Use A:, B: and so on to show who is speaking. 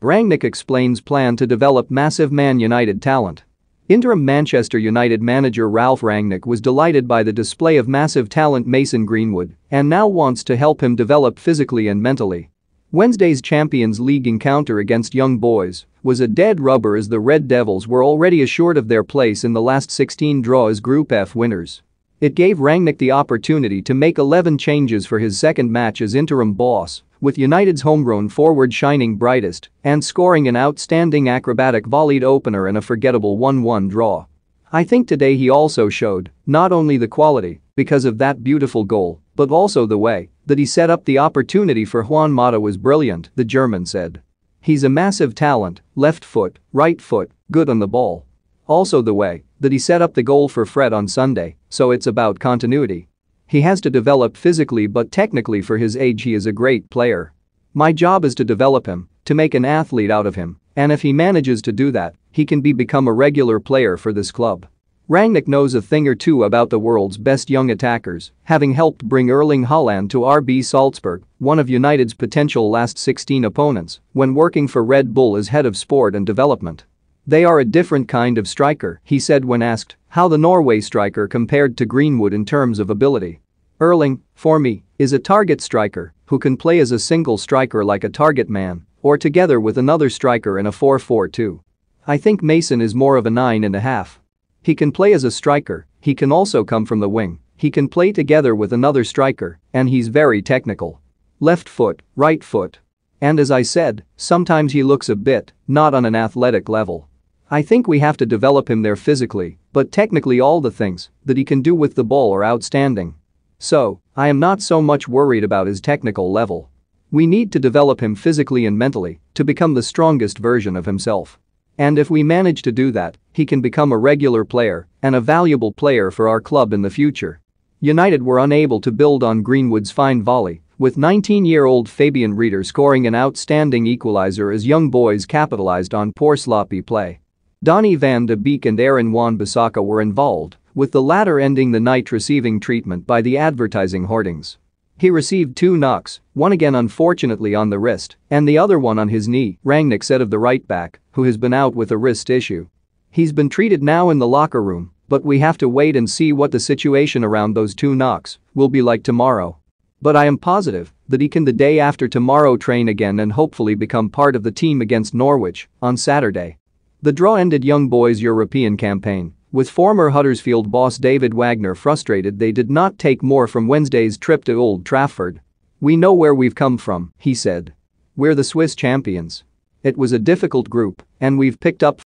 A: Rangnick explains plan to develop massive Man United talent. Interim Manchester United manager Ralph Rangnick was delighted by the display of massive talent Mason Greenwood and now wants to help him develop physically and mentally. Wednesday's Champions League encounter against Young Boys was a dead rubber as the Red Devils were already assured of their place in the last 16 draw as Group F winners. It gave Rangnick the opportunity to make 11 changes for his second match as interim boss, with United's homegrown forward shining brightest and scoring an outstanding acrobatic volleyed opener in a forgettable 1-1 draw. I think today he also showed not only the quality because of that beautiful goal, but also the way that he set up the opportunity for Juan Mata was brilliant, the German said. He's a massive talent, left foot, right foot, good on the ball. Also the way that he set up the goal for Fred on Sunday, so it's about continuity. He has to develop physically but technically for his age he is a great player. My job is to develop him, to make an athlete out of him, and if he manages to do that, he can become a regular player for this club. Rangnick knows a thing or two about the world's best young attackers, having helped bring Erling Haaland to RB Salzburg, one of United's potential last 16 opponents, when working for Red Bull as head of sport and development. They are a different kind of striker, he said when asked how the Norway striker compared to Greenwood in terms of ability. Erling, for me, is a target striker who can play as a single striker like a target man or together with another striker in a 4-4-2. I think Mason is more of a 9.5. He can play as a striker, he can also come from the wing, he can play together with another striker, and he's very technical. Left foot, right foot. And as I said, sometimes he looks a bit not on an athletic level. I think we have to develop him there physically, but technically all the things that he can do with the ball are outstanding. So, I am not so much worried about his technical level. We need to develop him physically and mentally to become the strongest version of himself. And if we manage to do that, he can become a regular player and a valuable player for our club in the future. United were unable to build on Greenwood's fine volley, with 19-year-old Fabian Rieder scoring an outstanding equalizer as Young Boys capitalized on poor sloppy play. Donny van de Beek and Aaron Wan-Bissaka were involved, with the latter ending the night receiving treatment by the advertising hoardings. He received 2 knocks, one again unfortunately on the wrist and the other one on his knee, Rangnick said of the right-back, who has been out with a wrist issue. He's been treated now in the locker room, but we have to wait and see what the situation around those 2 knocks will be like tomorrow. But I am positive that he can the day after tomorrow train again and hopefully become part of the team against Norwich on Saturday. The draw ended Young Boys' European campaign, with former Huddersfield boss David Wagner frustrated they did not take more from Wednesday's trip to Old Trafford. "We know where we've come from," he said. "We're the Swiss champions. It was a difficult group, and we've picked up